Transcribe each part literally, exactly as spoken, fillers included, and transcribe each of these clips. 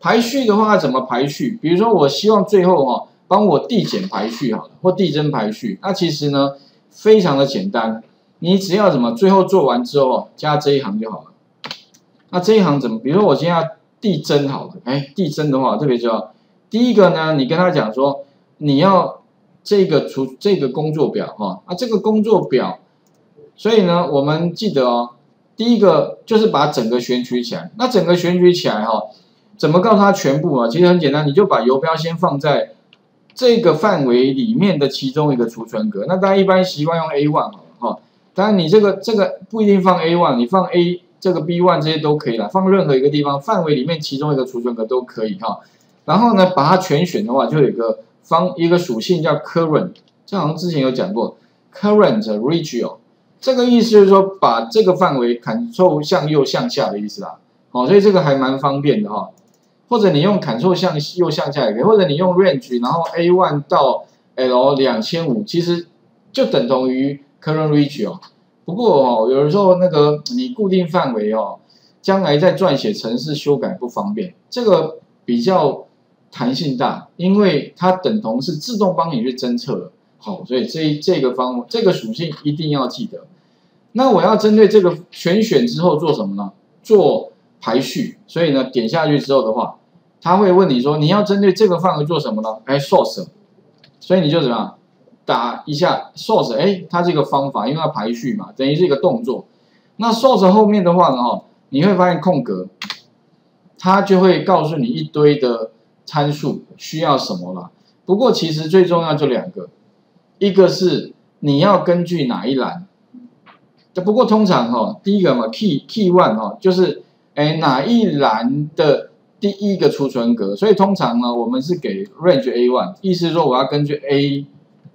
排序的话怎么排序？比如说我希望最后哈、哦、帮我递减排序好了，或递增排序。那其实呢非常的简单，你只要怎么最后做完之后加这一行就好了。那这一行怎么？比如说我今天要递增好了，哎，递增的话特别重要。第一个呢，你跟他讲说你要这个除这个工作表哈、哦，啊这个工作表，所以呢我们记得哦，第一个就是把整个选取起来。那整个选取起来哈、哦。怎么告诉他全部啊？其实很简单，你就把游标先放在这个范围里面的其中一个储存格。那大家一般习惯用 A 一 好了哈。当然你这个这个不一定放 A 一， 你放 A 这个 B 一 这些都可以啦，放任何一个地方范围里面其中一个储存格都可以哈。然后呢，把它全选的话，就有一个方一个属性叫 current， 这好像之前有讲过 current region， 这个意思就是说把这个范围 Ctrl 向右向下的意思啦。好，所以这个还蛮方便的哈。或者你用 Ctrl 向右向下也可以，或者你用 range， 然后 A 一 到 L 两千五百，其实就等同于 current region。不过哦，有的时候那个你固定范围哦，将来在撰写程式修改不方便，这个比较弹性大，因为它等同是自动帮你去侦测了。好，所以这这个方这个属性一定要记得。那我要针对这个全选之后做什么呢？做排序。所以呢，点下去之后的话。他会问你说，你要针对这个范围做什么呢？哎 ，source， 所以你就怎么样打一下 source， 哎，它是一个方法，因为它排序嘛，等于是一个动作。那 source 后面的话呢，哈，你会发现空格，它就会告诉你一堆的参数需要什么了。不过其实最重要就两个，一个是你要根据哪一栏，不过通常哈，第一个嘛 ，key key one 哈，就是哎哪一栏的。第一个储存格，所以通常呢，我们是给 range A 一， 意思是说我要根据 A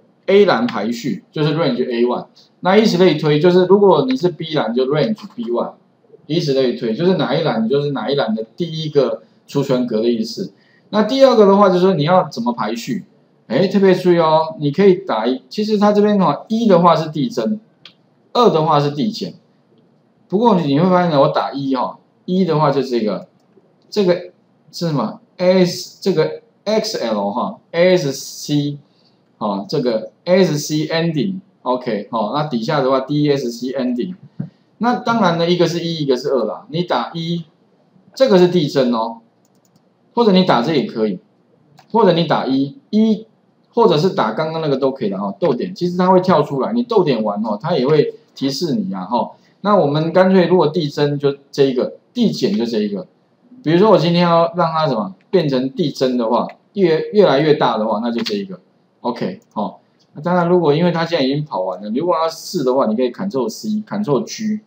A 栏排序，就是 range A 一。那以此类推，就是如果你是 B 栏，就 range B 一， 以此类推，就是哪一栏就是哪一栏的第一个储存格的意思。那第二个的话，就是说你要怎么排序，哎，特别注意哦，你可以打一，其实它这边的话，一的话是递增，二的话是递减。不过你会发现呢，我打一哈，一的话就是这个，这个。是什么 ？S 这个 X L 哈 ，S C 好，这个 S C ending，OK 好，那底下的话 D S C ending， 那当然呢，一个是一，一个是二啦。你打一，这个是递增哦，或者你打这也可以，或者你打一一，或者是打刚刚那个都可以的哈，逗点，其实它会跳出来，你逗点完哦，它也会提示你呀哈。那我们干脆如果递增就这一个，递减就这一个。比如说我今天要让它什么变成递增的话，越越来越大的话，那就这一个 ，OK， 好、哦。那当然，如果因为它现在已经跑完了，如果要试的话，你可以 Ctrl C，Ctrl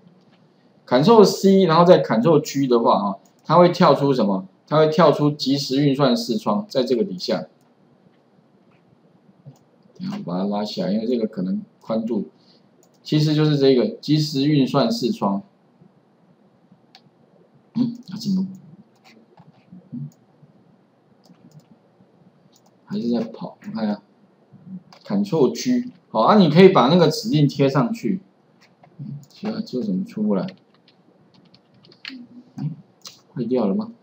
G，Ctrl C， 然后再 Ctrl G 的话啊，它会跳出什么？它会跳出即时运算视窗，在这个底下。然后把它拉起来，因为这个可能宽度，其实就是这个即时运算视窗。嗯，它怎么？还是在跑，我看一下 ，Ctrl G， 好啊，你可以把那个指令贴上去，奇怪，这怎么出不来？嗯，坏掉了吗？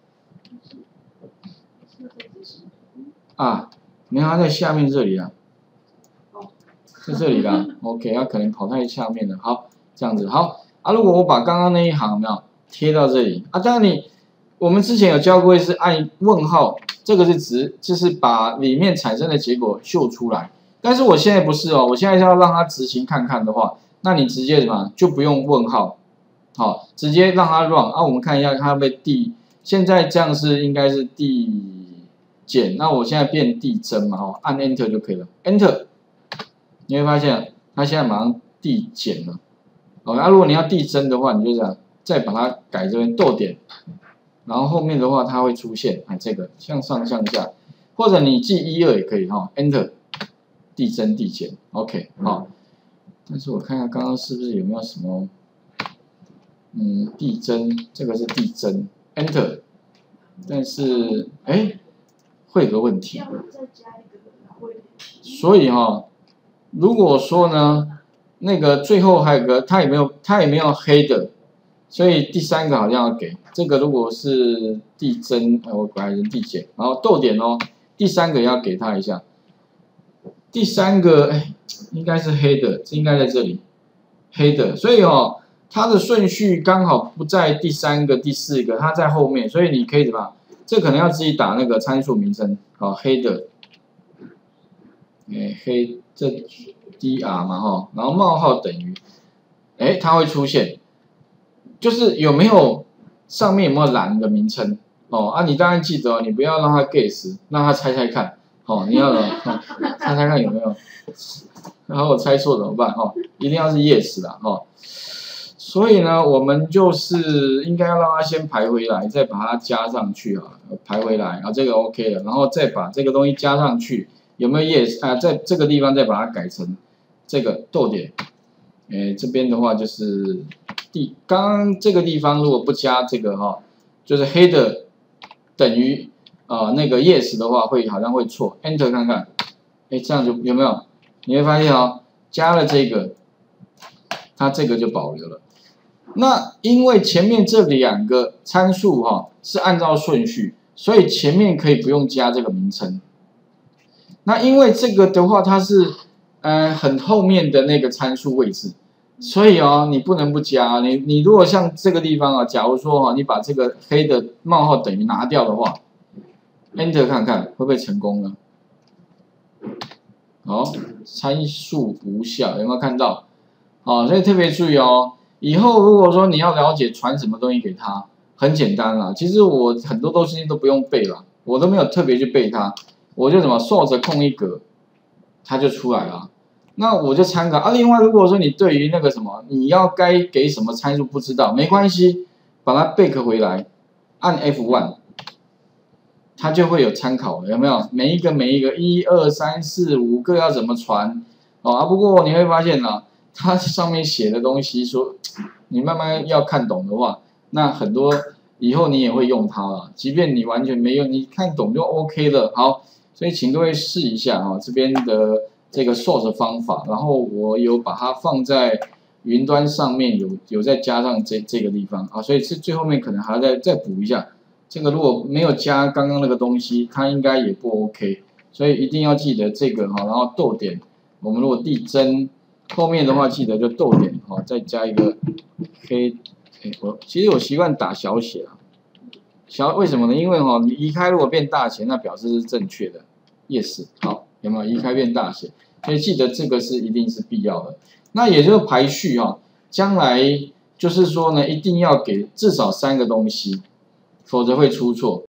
啊，没有，它在下面这里啊，在这里啦 ，OK， 它可能跑太下面了，好，这样子，好啊，如果我把刚刚那一行有没有贴到这里啊？当然你，我们之前有教过是按问号。这个是指就是把里面产生的结果秀出来，但是我现在不是哦，我现在是要让它执行看看的话，那你直接什么就不用问号，好，直接让它 run 啊，我们看一下它被递，现在这样是应该是递减，那我现在变递增嘛，哈，按 Enter 就可以了 ，Enter， 你会发现它现在马上递减了，好，那如果你要递增的话，你就这样再把它改这边逗点。然后后面的话，它会出现啊，这个向上向下，或者你记一二也可以哈 ，Enter， 递增递减 ，OK 好。但是我看看刚刚是不是有没有什么，嗯，递增，这个是递增 ，Enter， 但是哎，会有个问题。所以哈，如果说呢，那个最后还有个，它也没有，它也没有黑的。 所以第三个好像要给这个，如果是递增，呃，我改成递减，然后逗点哦，第三个要给他一下。第三个，哎，应该是黑的，这应该在这里，黑的，所以哦，它的顺序刚好不在第三个、第四个，它在后面，所以你可以怎么？这可能要自己打那个参数名称，好，黑的，哎，黑这 dr 嘛哈，然后冒号等于，哎，它会出现，就是有没有上面有没有蓝的名称哦？啊，你当然记得哦，你不要让它 guess， 让它猜猜看，哦，你要哦，猜猜看有没有，然后我猜错怎么办？哦，一定要是 yes 啦，哦。所以呢，我们就是应该要让它先排回来，再把它加上去啊，排回来，啊，这个 OK 了，然后再把这个东西加上去，有没有 yes 啊？在这个地方再把它改成这个逗点，诶，这边的话就是第刚刚这个地方如果不加这个哈，就是黑的等于啊、呃、那个 yes 的话会好像会错 ，enter 看看，诶，这样就有没有？你会发现哦，加了这个，它这个就保留了。那因为前面这两个参数哈、哦、是按照顺序，所以前面可以不用加这个名称。那因为这个的话，它是呃很后面的那个参数位置，所以哦你不能不加。你你如果像这个地方啊，假如说哈、哦、你把这个黑的冒号等于拿掉的话 ，Enter 看看会不会成功呢？好，参数无效，有没有看到？好，所以特别注意哦。以后如果说你要了解传什么东西给他，很简单啦。其实我很多东西都不用背了，我都没有特别去背它，我就怎么 source 空一格，它就出来了。那我就参考啊。另外，如果说你对于那个什么，你要该给什么参数不知道，没关系，把它 back 回来，按 F 一， 它就会有参考了，有没有？每一个每一个一二三四五个要怎么传哦啊？不过你会发现呢、啊。它上面写的东西说，你慢慢要看懂的话，那很多以后你也会用它了。即便你完全没用，你看懂就 OK 了。好，所以请各位试一下啊，这边的这个 source 方法，然后我有把它放在云端上面，有有再加上这这个地方啊，所以是最后面可能还要再再补一下。这个如果没有加刚刚那个东西，它应该也不 OK， 所以一定要记得这个哈，然后逗点，我们如果递增。后面的话记得就逗点哦，再加一个黑，哎，我其实我习惯打小写啊，小为什么呢？因为哦，你移开如果变大写，那表示是正确的 ，yes， 好，有没有移开变大写？所以记得这个是一定是必要的。那也就是排序哈、哦，将来就是说呢，一定要给至少三个东西，否则会出错。